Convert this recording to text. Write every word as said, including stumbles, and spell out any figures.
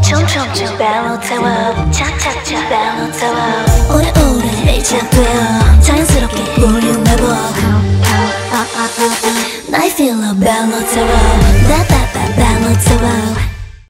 촘촘히 발로 태워 착착착 발로 태워 오래오래 밀착되어 자연스럽게 볼륨해봐 나의 필러 발로 태워 나빠빠 발로 태워